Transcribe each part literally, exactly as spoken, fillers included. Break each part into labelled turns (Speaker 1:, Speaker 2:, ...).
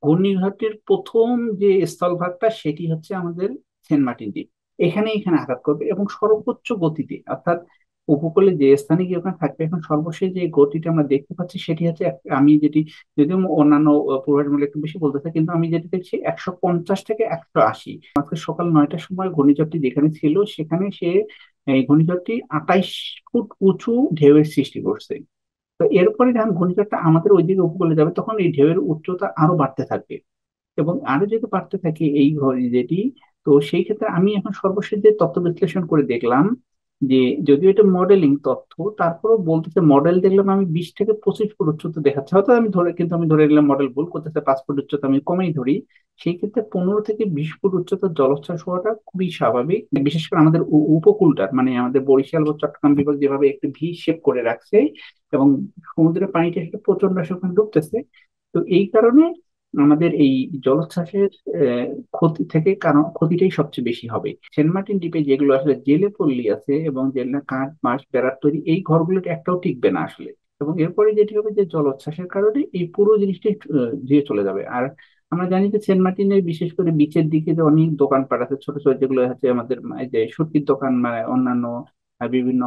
Speaker 1: ঘূর্ণিঝড়টির প্রথম যে স্থলভাগটা সেটি হচ্ছে আমাদের সেন্ট মার্টিন দ্বীপ। এখানে এখানে আঘাত করবে এবং সর্বোচ্চ গতিতে, অর্থাৎ উপকূলে যে স্থানে গিয়ে ওখানে থাকবে। এখন সর্বশেষ যে গতিটা আমরা দেখতে পাচ্ছি সেটি হচ্ছে এক- আমি যেটি, যদিও অন্যান্য পূর্বাভাসগুলো একটু বেশি বলতেছে, কিন্তু আমি যেটি দেখছি একশো পঞ্চাশ থেকে একশো আশি। আজকে সকাল নয়টার সময় ঘূর্ণিঝড়টি যেখানে ছিল সেখানে সে, এই ঘূর্ণিঝড়টি আঠাইশ ফুট উঁচু ঢেউয়ের সৃষ্টি করছে। তো এরপরে যখন ঘূর্ণিঝড়টা আমাদের ওইদিকে উপকূলে যাবে তখন এই ঢেউয়ের উচ্চতা আরো বাড়তে থাকবে এবং আরো যদি বাড়তে থাকে এই ঘড়ি যেটি। তো সেই ক্ষেত্রে আমি এখন সর্বশেষ যে তথ্য বিশ্লেষণ করে দেখলাম যে, যদিও এটা মডেলিং তথ্য, তারপরেও বলতেছে, মডেল দেখলাম আমি বিশ থেকে পঁচিশ ফুট উচ্চতা দেখাচ্ছে, হয়তো আমি ধরে, কিন্তু আমি ধরে নিলাম মডেল ভুল করতেছে, পাঁচ ফুট উচ্চতা আমি কমেই ধরি। সেই ক্ষেত্রে পনেরো থেকে বিশ ফুট উচ্চতার জলোচ্ছ্বাস হওয়াটা খুবই স্বাভাবিক, বিশেষ করে আমাদের উ- উপকূলটার, মানে আমাদের বরিশাল ও চট্টগ্রাম বিভাগ যেভাবে একটু ভি শেপ করে রাখছে এবং সমুদ্রের পানিটা সেটা প্রচন্ড সেখানে ডুবতেছে। তো এই কারণে আমাদের এই জলোচ্ছ্বাসের আহ, ক্ষতি থেকে, কারণ ক্ষতিটাই সবচেয়ে বেশি হবে সেন্ট মার্টিন দ্বীপে, যেগুলো আসলে জেলে পল্লী আছে এবং জেলে কাঠ বাঁশ বেড়ার তৈরি, এই ঘরগুলো একটাও টিকবে না আসলে। এবং এরপরে যেটি হবে যে জলোচ্ছ্বাসের কারণে এই পুরো জিনিসটাই আহ, ধুয়ে চলে যাবে। আর আমরা জানি যে সেন্ট মার্টিনের বিশেষ করে বিচের দিকে যে অনেক দোকানপাট আছে, ছোট ছোট, যেগুলো হচ্ছে আমাদের এই যে সুতির দোকান, মানে অন্যান্য আহ, বিভিন্ন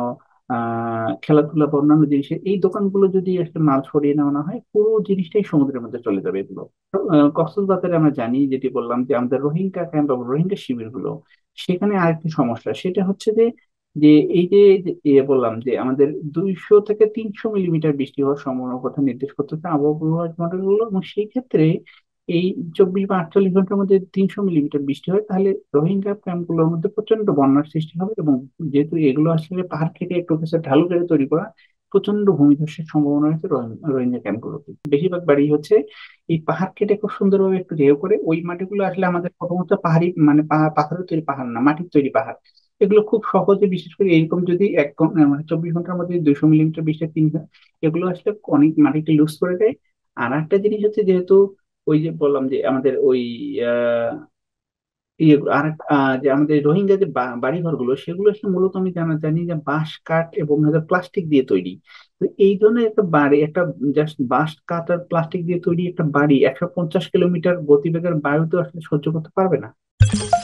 Speaker 1: আহ খেলাধুলা বা অন্যান্য জিনিসের এই দোকানগুলো যদি একটা মাল সরিয়ে নেওয়া না হয়, পুরো জিনিসটাই সমুদ্রের মধ্যে চলে যাবে এগুলো। আহ, কক্সবাজারে আমরা জানি, যেটি বললাম, যে আমাদের রোহিঙ্গা ক্যাম্প বা রোহিঙ্গা শিবির গুলো, সেখানে আরেকটি সমস্যা সেটা হচ্ছে যে, যে এই যে যে ইয়ে বললাম যে আমাদের দুইশো থেকে তিনশো মিলিমিটার বৃষ্টি হওয়ার সম্ভাবনার কথা নির্দেশ করতেছে আবহাওয়া পূর্বাভাস মডেল গুলো। এবং সেই ক্ষেত্রে এই চব্বিশ বা আটচল্লিশ ঘন্টার মধ্যে তিনশো মিলিমিটার বৃষ্টি হয়, তাহলে রোহিঙ্গা ক্যাম্প গুলোর মধ্যে প্রচন্ড বন্যার সৃষ্টি হবে। এবং যেহেতু এগুলো আসলে পাহাড় কেটে একটু কিছু ঢালু করে তৈরি করা, প্রচন্ড ভূমিধসের সম্ভাবনা রয়েছে রোহিঙ্গা রোহিঙ্গা ক্যাম্পগুলোতে। বেশিরভাগ বাড়ি হচ্ছে এই পাহাড় কেটে খুব সুন্দরভাবে একটু ঢেউ করে, ওই মাটিগুলো আসলে আমাদের প্রথমত পাহাড়ি, মানে পাহাড়, পাথরের তৈরি পাহাড় না, মাটির তৈরি পাহাড়। এগুলো খুব সহজে, বিশেষ করে এরকম যদি এক ঘন- মানে চব্বিশ ঘন্টার মধ্যে দুইশো মিলিমিটার বৃষ্টি, তিন ঘ- এগুলো আসলে অনেক মাটিকে লুজ করে দেয়। আর একটা জিনিস হচ্ছে, যেহেতু ওই যে বললাম যে আমাদের ওই আহ ইয়ে, আর এক- আহ, যে আমাদের রোহিঙ্গা যে বা- বাড়িঘরগুলো, সেগুলো আসলে মূলত আমি জানা জানি যে বাঁশ কাঠ এবং প্লাস্টিক দিয়ে তৈরি। তো এই ধরনের একটা বাড়ি, একটা জাস্ট বাঁশ কাঠ আর প্লাস্টিক দিয়ে তৈরি একটা বাড়ি একশো পঞ্চাশ কিলোমিটার গতিবেগের বায়ুতে আসলে সহ্য করতে পারবে না।